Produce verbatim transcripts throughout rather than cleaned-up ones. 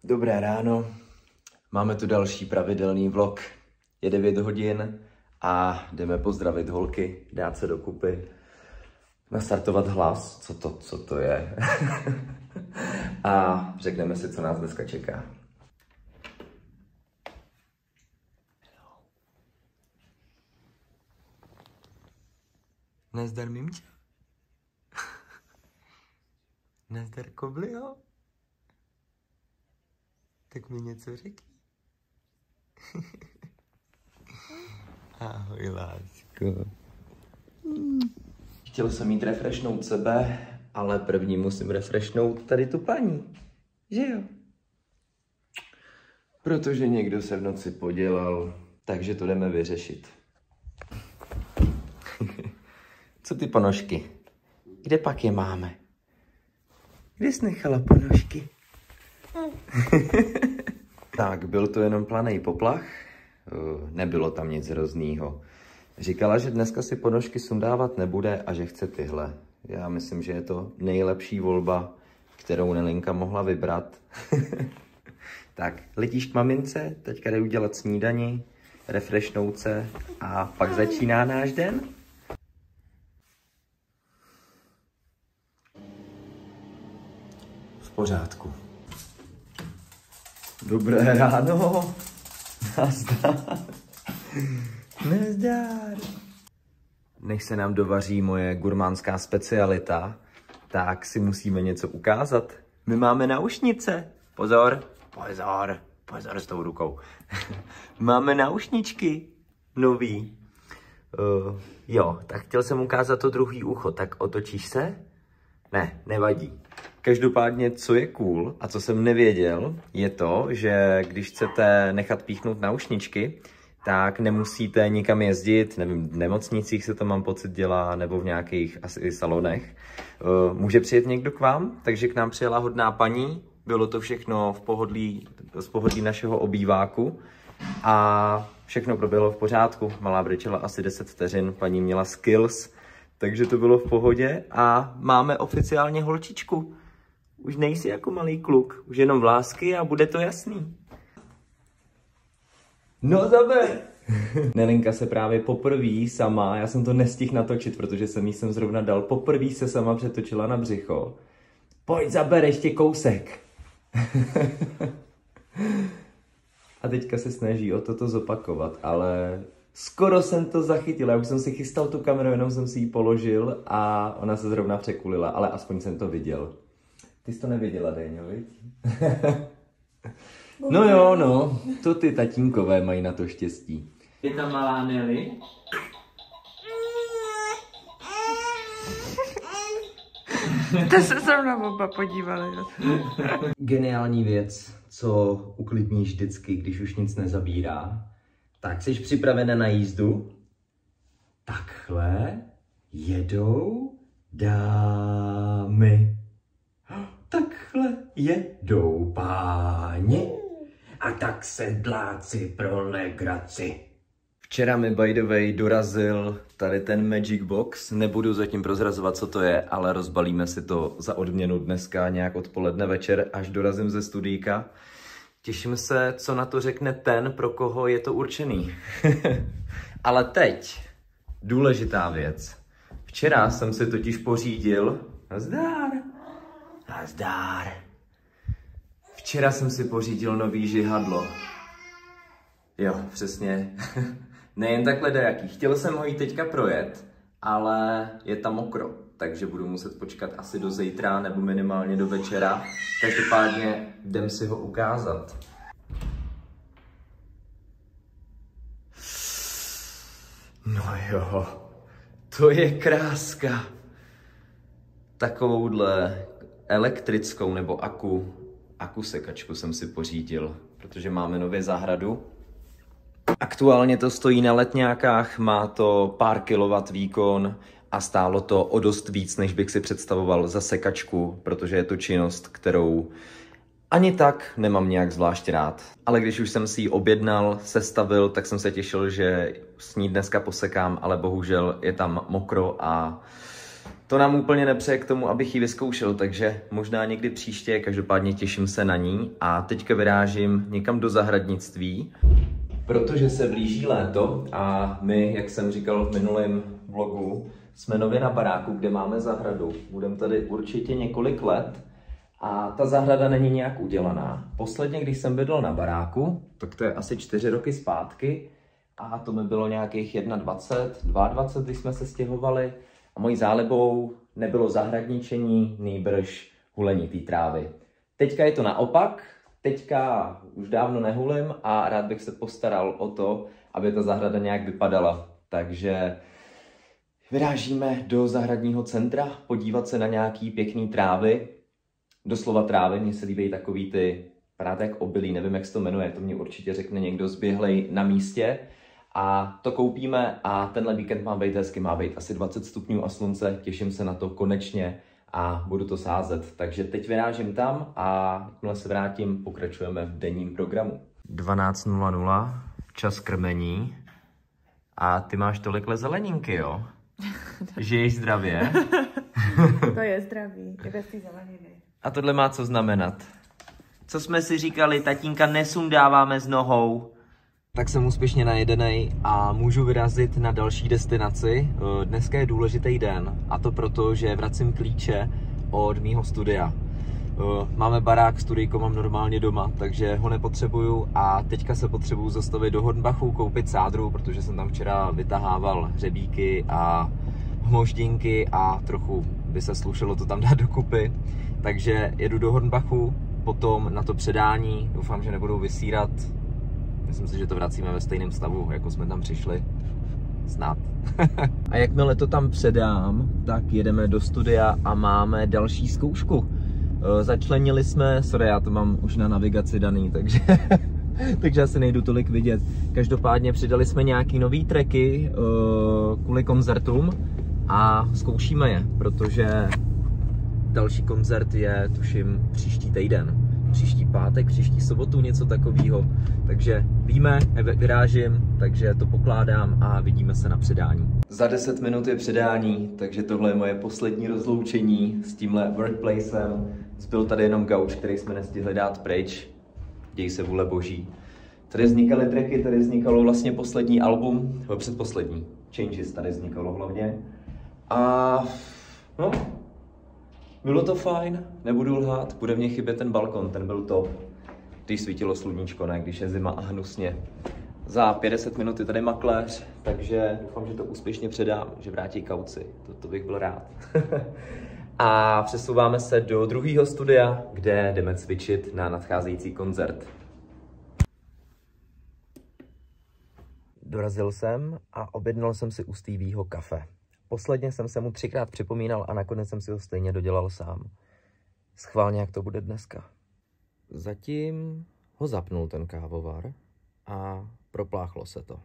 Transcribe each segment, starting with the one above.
Dobré ráno, máme tu další pravidelný vlog. Je devět hodin a jdeme pozdravit holky, dát se dokupy, nastartovat hlas, co to, co to je. A řekneme si, co nás dneska čeká. Nazdar, mimče. Nazdar, kobliho. Tak mi něco řekni. Ahoj, lásko. Chtěl jsem mít refreshnout sebe, ale první musím refreshnout tady tu paní. Že jo? Protože někdo se v noci podělal, takže to jdeme vyřešit. Co ty ponožky? Kde pak je máme? Kde jsi nechala ponožky? Tak, byl to jenom planej poplach, nebylo tam nic hroznýho. Říkala, že dneska si ponožky sundávat nebude a že chce tyhle. Já myslím, že je to nejlepší volba, kterou Nelinka mohla vybrat. Tak, letíš k mamince, teďka jde udělat snídani, refreshnout se a pak začíná náš den. V pořádku. Dobré ráno. Nazdar. Nazdar. Než se nám dovaří moje gurmánská specialita, tak si musíme něco ukázat. My máme náušnice. Pozor, pozor, pozor s tou rukou. Máme náušničky nový. Uh, jo, tak chtěl jsem ukázat to druhý ucho, tak otočíš se? Ne, nevadí. Každopádně, co je cool a co jsem nevěděl, je to, že když chcete nechat píchnout náušničky, tak nemusíte nikam jezdit, nevím, v nemocnicích se to mám pocit dělá, nebo v nějakých asi salonech. Může přijet někdo k vám, takže k nám přijela hodná paní, bylo to všechno v pohodlí, z pohodlí našeho obýváku a všechno proběhlo v pořádku. Malá brečela asi deset vteřin, paní měla skills, takže to bylo v pohodě a máme oficiálně holčičku. Už nejsi jako malý kluk, už jenom vlásky a bude to jasný. No zaber! Nelinka se právě poprvé sama, já jsem to nestihl natočit, protože jsem jí sem zrovna dal, poprvé se sama přetočila na břicho. Pojď, zaber ještě kousek. A teďka se snaží o toto zopakovat, ale skoro jsem to zachytil, já už jsem si chystal tu kameru, jenom jsem si ji položil a ona se zrovna překulila, ale aspoň jsem to viděl. Ty jsi to neviděla, Déňo, viď? No jo, no, to ty tatínkové mají na to štěstí. Je tam malá Nelly? To se zrovna oba podívali. Geniální věc, co uklidní vždycky, když už nic nezabírá. Tak, jsi připravená na jízdu? Takhle jedou dámy. Takhle jedou páni a tak sedláci pro legraci. Včera mi by the way dorazil tady ten Magic Box. Nebudu zatím prozrazovat, co to je, ale rozbalíme si to za odměnu dneska nějak odpoledne večer, až dorazím ze studíka. Těším se, co na to řekne ten, pro koho je to určený. Ale teď důležitá věc. Včera jsem si totiž pořídil... Nazdar! Nazdar. Včera jsem si pořídil nový žihadlo. Jo, přesně. Nejen takhle dajaký. Chtěl jsem ho jít teďka projet, ale je tam mokro, takže budu muset počkat asi do zítra nebo minimálně do večera. Každopádně jdem si ho ukázat. No jo, to je kráska. Takovouhle elektrickou nebo aku, aku sekačku jsem si pořídil, protože máme nově zahradu. Aktuálně to stojí na letňákách, má to pár kilowatt výkon a stálo to o dost víc, než bych si představoval za sekačku, protože je to činnost, kterou ani tak nemám nějak zvlášť rád. Ale když už jsem si ji objednal, sestavil, tak jsem se těšil, že s ní dneska posekám, ale bohužel je tam mokro a To nám úplně nepřeje k tomu, abych ji vyzkoušel, takže možná někdy příště, každopádně těším se na ní a teďka vyrážím někam do zahradnictví. Protože se blíží léto a my, jak jsem říkal v minulém vlogu, jsme nově na baráku, kde máme zahradu. Budeme tady určitě několik let a ta zahrada není nějak udělaná. Posledně, když jsem bydlel na baráku, tak to je asi čtyři roky zpátky a to mi bylo nějakých dvacet jedna, dvacet dva, když jsme se stěhovali a mojí zálibou nebylo zahradničení, nýbrž hulení té trávy. Teďka je to naopak. Teďka už dávno nehulím a rád bych se postaral o to, aby ta zahrada nějak vypadala. Takže vyrážíme do zahradního centra, podívat se na nějaký pěkný trávy. Doslova trávy, mně se líbí takový ty, právě jak obilí, nevím jak se to jmenuje, to mě určitě řekne někdo zběhlej na místě. A to koupíme a tenhle víkend má být hezky, má být asi dvacet stupňů a slunce, těším se na to konečně. A budu to sázet. Takže teď vyrážím tam a jakmile se vrátím, pokračujeme v denním programu. dvanáct nula nula, čas krmení. A ty máš tolikle zeleninky, jo? Žiješ zdravě? To je zdraví, je bez té zeleniny. A tohle má co znamenat? Co jsme si říkali, tatínka nesundáváme s nohou. Tak jsem úspěšně najedenej a můžu vyrazit na další destinaci. Dneska je důležitý den a to proto, že vracím klíče od mýho studia. Máme barák, studijko mám normálně doma, takže ho nepotřebuju a teďka se potřebuju zastavit do Hornbachu, koupit sádru, protože jsem tam včera vytahával hřebíky a hmoždinky a trochu by se slušelo to tam dát dokupy. Takže jedu do Hornbachu, potom na to předání, doufám, že nebudou vysírat. Myslím si, že to vracíme ve stejném stavu, jako jsme tam přišli. Snad. A jakmile to tam předám, tak jedeme do studia a máme další zkoušku. Začlenili jsme, sorry, já to mám už na navigaci daný, takže, takže asi nejdu tolik vidět. Každopádně přidali jsme nějaký nový tracky kvůli koncertům a zkoušíme je, protože další koncert je, tuším, příští týden. Příští pátek, příští sobotu, něco takového. Takže víme, vyrážím, takže to pokládám a vidíme se na předání. Za deset minut je předání, takže tohle je moje poslední rozloučení s tímhle workplacem. Zbyl tady jenom gauč, který jsme nestihli dát pryč. Děj se vůle boží. Tady vznikaly tracky, tady vznikalo vlastně poslední album, nebo předposlední. Changes tady vznikalo hlavně. A no, bylo to fajn, nebudu lhát, bude mě chybět ten balkon, ten byl top. Když svítilo sluníčko, ne, když je zima a hnusně. Za padesát minut je tady makléř, takže doufám, že to úspěšně předám, že vrátí kauci, to, to bych byl rád. A přesouváme se do druhého studia, kde jdeme cvičit na nadcházející koncert. Dorazil jsem a objednal jsem si u Stevieho kafe. Posledně jsem se mu třikrát připomínal a nakonec jsem si ho stejně dodělal sám. Schválně, jak to bude dneska. Zatím ho zapnul ten kávovar a propláchlo se to.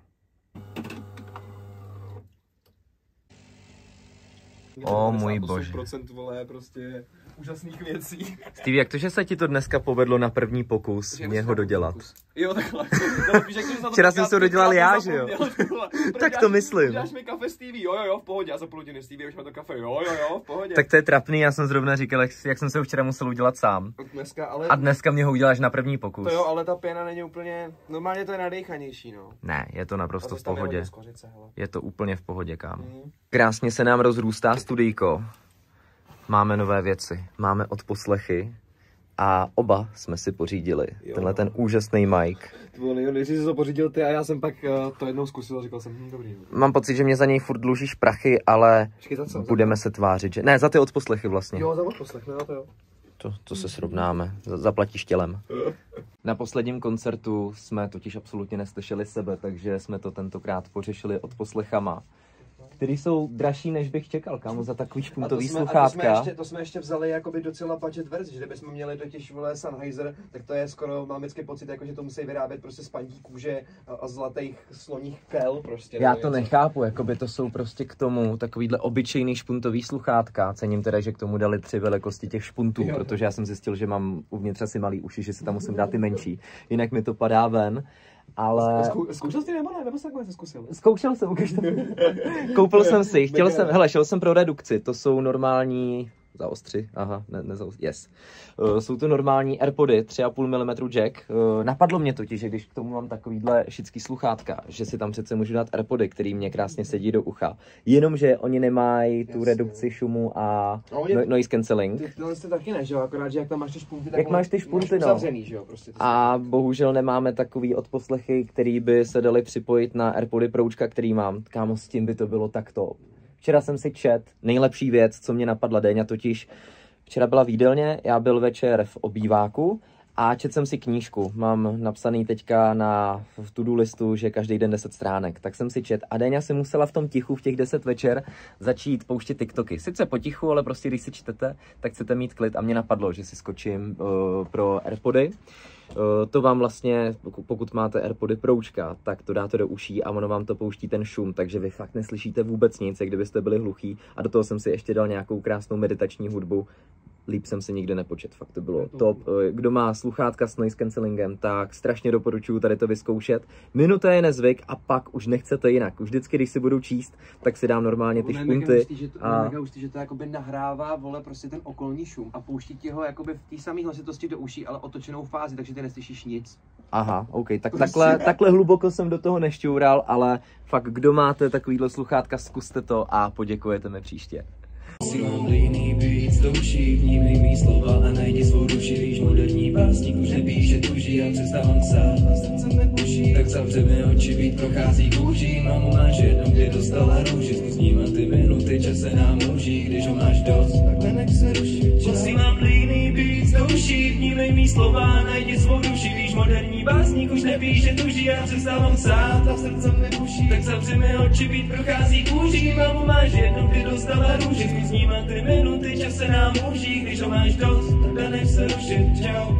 O můj bože. procent vole, prostě úžasných věcí. Stevie, jak to, že se ti to dneska povedlo na první pokus mě ho dodělat? Pokus. Jo, takhle. Včera jsem se ho dodělal já, že jo? Tak to myslím. Uděláš mi kafe Stevie, jo, jo, jo, v pohodě. A za půl hodiny Stevie, už má to kafe, jo, jo, jo, v pohodě. Tak to je trapný, já jsem zrovna říkal, jak, jak jsem se ho včera musel udělat sám. Dneska, ale... A dneska mě ho uděláš na první pokus. To jo, ale ta pěna není úplně, normálně to je nadejchanější, no. Ne, je to naprosto v pohodě. Je, skořice, je to úplně v pohodě, kámo. Mm. Krásně se nám rozrůstá studijko. Máme nové věci, máme odposlechy a oba jsme si pořídili. Jo. Tenhle ten úžasný mic. Než jsi to pořídil ty a já jsem pak uh, to jednou zkusil a říkal jsem, hm, dobrý. Mám pocit, že mě za něj furt dlužíš prachy, ale Počkej, za co? budeme se tvářit, že... Ne, za ty odposlechy vlastně. Jo, za odposlech, no to jo. To, to se srovnáme, zaplatíš tělem. Na posledním koncertu jsme totiž absolutně neslyšeli sebe, takže jsme to tentokrát pořešili odposlechama, který jsou dražší, než bych čekal, kámo, za takový špuntový sluchátka. To jsme, ještě, to jsme ještě vzali jakoby docela budget verzi, že kdybychom měli totiž vole Sennheiser, tak to je skoro, mám vždycky pocit, jako, že to musí vyrábět prostě z paní kůže a, a zlatých sloních kel prostě. Já to nechápu, jakoby to jsou prostě k tomu takovýhle obyčejný špuntový sluchátka. Cením teda, že k tomu dali tři velikosti těch špuntů, jo. Protože já jsem zjistil, že mám uvnitř asi malý uši, že si tam musím dát ty menší. Jinak mi to padá ven. Ale... Zkou, zkoušel jsi nebo ne? Nebo jsi takhle zkusil? Zkoušel jsem, ukaž to. Koupil jsem si, chtěl jsem, hele, šel jsem pro redukci, to jsou normální, zaostři, aha, ne, ne zaostři, yes. Uh, jsou to normální AirPody, tři a půl milimetru jack. Uh, napadlo mě totiž, že když k tomu mám takovýhle šický sluchátka, že si tam přece můžu dát AirPody, který mě krásně sedí do ucha. Jenomže oni nemají tu Jasně. redukci šumu a oni, no, noise cancelling. Ty, tyhle jste taky ne, že jo? Akorát, že jak tam máš ty špunty, tak Jak máš ty špunty, no. Zavřený, že jo? Prostě A bohužel nemáme takový odposlechy, který by se dali připojit na AirPody Proučka, který mám. Kámo, s tím by to bylo takto. Včera jsem si čet, nejlepší věc, co mě napadla, Déňa totiž. Včera byla v jídelně, já byl večer v obýváku a četl jsem si knížku. Mám napsaný teďka na v to-do listu, že každý den deset stránek. Tak jsem si čet a Déňa si musela v tom tichu, v těch deset večer, začít pouštět TikToky. Sice potichu, ale prostě když si čtete, tak chcete mít klid a mě napadlo, že si skočím uh, pro AirPody. Uh, to vám vlastně, pokud máte AirPody Proučka, tak to dáte do uší a ono vám to pouští ten šum, takže vy fakt neslyšíte vůbec nic, jak kdybyste byli hluchý. A do toho jsem si ještě dal nějakou krásnou meditační hudbu. Líp jsem se nikdy nepočet, fakt to bylo top. Kdo má sluchátka s noise cancellingem, tak strašně doporučuji tady to vyzkoušet. Minuta je nezvyk a pak už nechcete jinak. Už vždycky, když si budu číst, tak si dám normálně ty špunty. A mega hustý, že to jakoby nahrává, vole, prostě ten okolní šum a pouští ti ho jakoby v té samé hlasitosti do uší, ale otočenou fázi, takže ty neslyšíš nic. Aha, OK, tak takhle, takhle hluboko jsem do toho nešťoural, ale fakt, kdo máte takovýhle sluchátka, zkuste to a poděkujete mi příště. Posílám líný beat do uší, vnímej mý slova a najdi svou duši, víš, moderní básník už nepíše tuží a přestávám psát a srdce nebuší, tak zavře mi oči, beat prochází kůží, mámu máš jednou, kdy dostala růži, zkus vnímat ty minuty, čas se nám množí, když ho máš dost, tak nenech se rušit. Posílám líný beat do uší, vnímej mý slova a najdi svou duši, víš, moderní básník už nepíše tuží a přestávám psát a srdce nebuší, tak zavře mi oči, beat prochází kůží, mámu máš jednou, kdy dostala růži, zkus vnímat ty minuty, čas se nám můží, když ho máš dost, tak nech se rušit, čau.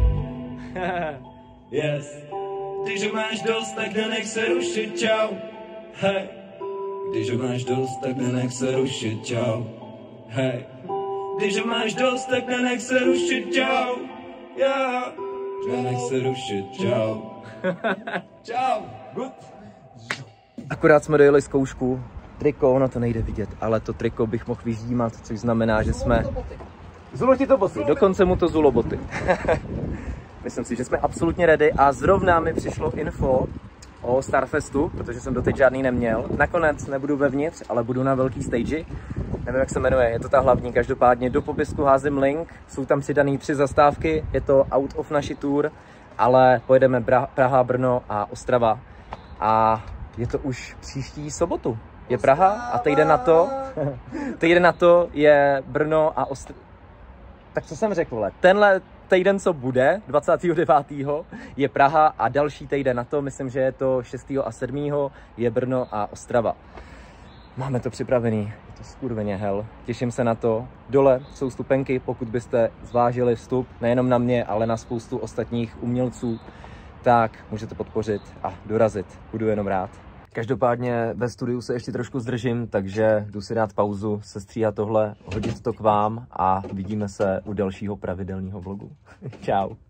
Yes. Když ho máš dost, tak nenech se rušit, čau. Hej. Když ho máš dost, tak nenech se rušit, čau. Hej. Když ho máš dost, tak nenech se rušit, čau. Yeah. Nenech se rušit, čau. Čau. Good. Akorát jsme dojeli zkoušku. Triko, ono to nejde vidět, ale to triko bych mohl vyždímat, což znamená, že jsme... Zulo ti to boty, dokonce mu to zulo boty. Myslím si, že jsme absolutně ready a zrovna mi přišlo info o Starfestu, protože jsem doteď žádný neměl. Nakonec nebudu vevnitř, ale budu na velký stage. Nevím, jak se jmenuje, je to ta hlavní, každopádně do popisku házím link. Jsou tam přidaný tři zastávky, je to out of naši tour, ale pojedeme Bra- Praha, Brno a Ostrava. A je to už příští sobotu. Je Praha a týden na to, týden na to je Brno a Ostrava. Tak co jsem řekl, tenhle týden, co bude, dvacátého devátého je Praha a další týden na to, myslím, že je to šestého a sedmého je Brno a Ostrava. Máme to připravený, je to skurveně hell, těším se na to. Dole jsou stupenky, pokud byste zvážili vstup nejenom na mě, ale na spoustu ostatních umělců, tak můžete podpořit a dorazit, budu jenom rád. Každopádně ve studiu se ještě trošku zdržím, takže jdu si dát pauzu, sestříhat tohle, hodit to k vám a vidíme se u dalšího pravidelného vlogu. Čau.